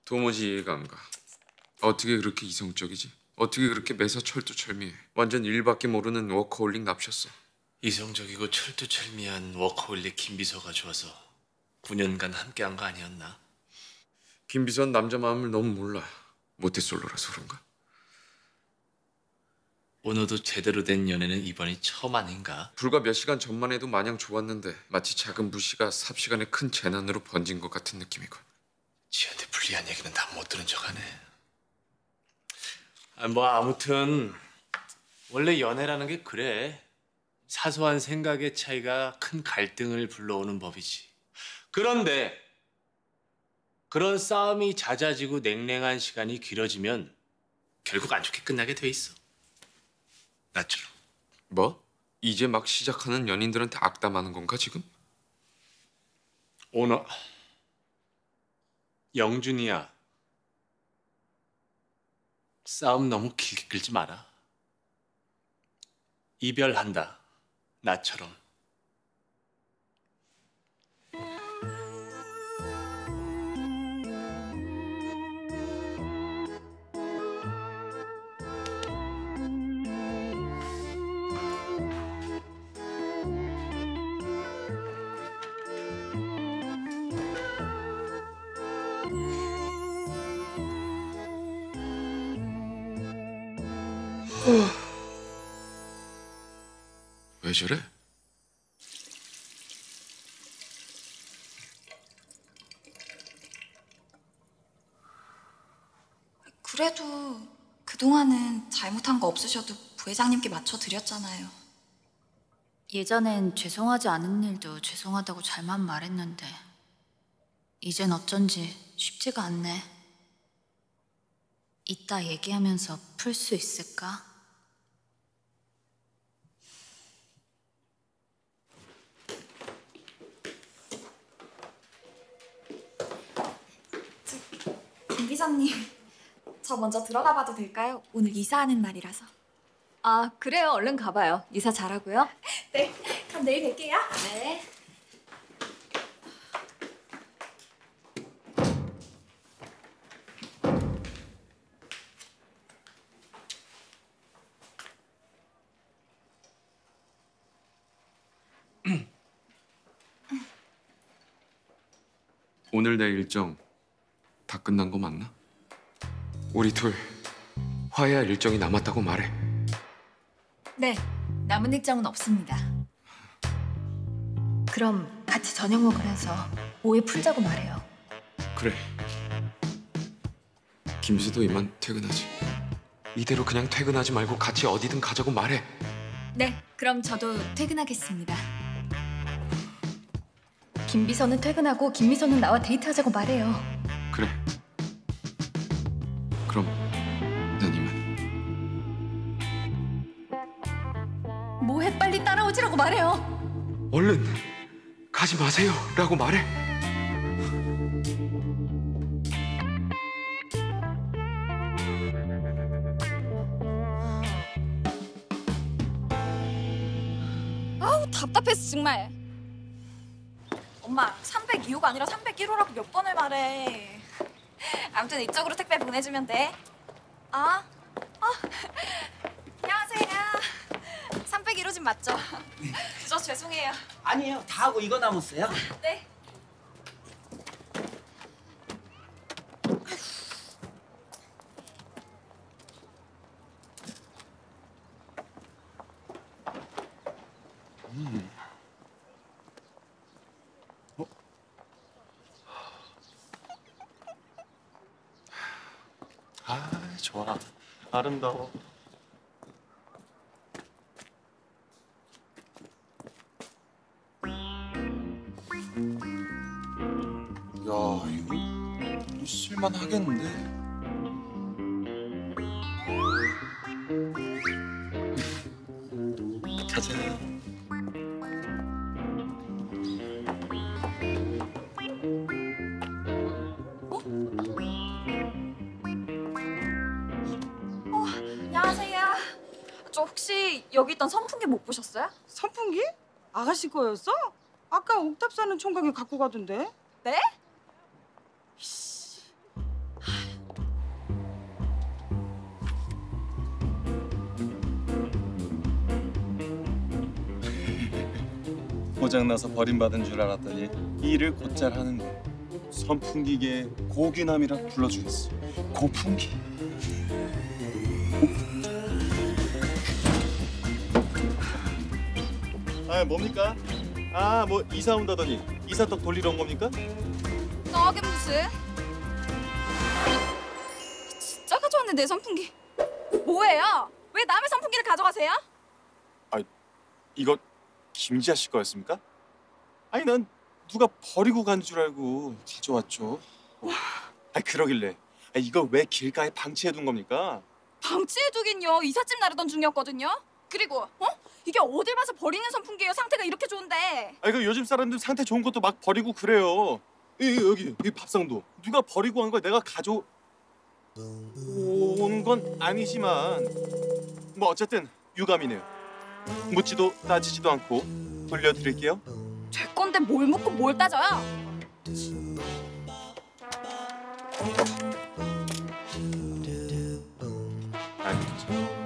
도무지 이해가 안 가. 어떻게 그렇게 이성적이지? 어떻게 그렇게 매사 철두철미해? 완전 일밖에 모르는 워커홀릭 납셨어. 이성적이고 철두철미한 워커홀릭 김비서가 좋아서 9년간 함께한 거 아니었나? 김비서는 남자 마음을 너무 몰라. 모태솔로라서 그런가? 오너도 제대로 된 연애는 이번이 처음 아닌가? 불과 몇 시간 전만 해도 마냥 좋았는데 마치 작은 불씨가 삽시간에 큰 재난으로 번진 것 같은 느낌이군. 지한테 불리한 얘기는 다 못 들은 척하네. 뭐 아무튼 원래 연애라는 게 그래. 사소한 생각의 차이가 큰 갈등을 불러오는 법이지. 그런데 그런 싸움이 잦아지고 냉랭한 시간이 길어지면 결국 안 좋게 끝나게 돼 있어. 나처럼. 뭐? 이제 막 시작하는 연인들한테 악담하는 건가 지금? 오너 영준이야. 싸움 너무 길게 끌지 마라. 이별한다. 나처럼. 왜 저래? 그래도 그동안은 잘못한 거 없으셔도 부회장님께 맞춰드렸잖아요. 예전엔 죄송하지 않은 일도 죄송하다고 잘만 말했는데 이젠 어쩐지 쉽지가 않네. 이따 얘기하면서 풀 수 있을까? 김 비서님, 저 먼저 들어가 봐도 될까요? 오늘 이사하는 날이라서. 아, 그래요. 얼른 가봐요. 이사 잘하고요. 네, 그럼 내일 뵐게요. 네. 오늘 내 일정 다 끝난 거 맞나? 우리 둘 화해할 일정이 남았다고 말해. 네, 남은 일정은 없습니다. 그럼 같이 저녁 먹으면서 오해 풀자고 말해요. 그래. 김수도 이만 퇴근하지. 이대로 그냥 퇴근하지 말고 같이 어디든 가자고 말해. 네, 그럼 저도 퇴근하겠습니다. 김비서는 퇴근하고 김미서는 나와 데이트하자고 말해요. 그래. 그럼 난 이만. 뭐해, 빨리 따라오지라고 말해요. 얼른 가지 마세요 라고 말해. 아우, 답답해서 정말. 엄마, 302호가 아니라 301호라고 몇 번을 말해. 아무튼 이쪽으로 택배 보내주면 돼. 안녕하세요. 301호 집 맞죠? 네. 저 죄송해요. 아니에요. 다 하고 이거 남았어요. 네. 아, 좋아. 아름다워. 야, 이거 쓸만하겠는데? 짜잔. 안녕하세요. 저 혹시 여기 있던 선풍기 못 보셨어요? 선풍기? 아가씨 거였어? 아까 옥탑 사는 총각이 갖고 가던데. 네? 고장나서 버림받은 줄 알았더니 일을 곧잘 하는데 선풍기계 고귀남이라 불러주겠어. 고풍기. 아 뭡니까? 아 뭐 이사 온다더니 이사떡 돌리러 온 겁니까? 너게 무슨? 진짜 가져왔네 내 선풍기. 뭐예요? 왜 남의 선풍기를 가져가세요? 이거 김지아 씨 거였습니까? 아니 난 누가 버리고 간 줄 알고 가져왔죠. 아 그러길래 이거 왜 길가에 방치해둔 겁니까? 방치해두긴요. 이삿짐 나르던 중이었거든요. 그리고 이게 어딜 봐서 버리는 선풍기예요. 상태가 이렇게 좋은데. 아니 그 요즘 사람들 상태 좋은 것도 막 버리고 그래요. 여기 밥상도 누가 버리고 간 걸 내가 가져온 건 아니지만 뭐 어쨌든 유감이네요. 묻지도 따지지도 않고 돌려드릴게요. 제 건데 뭘 묻고 뭘 따져요? 아니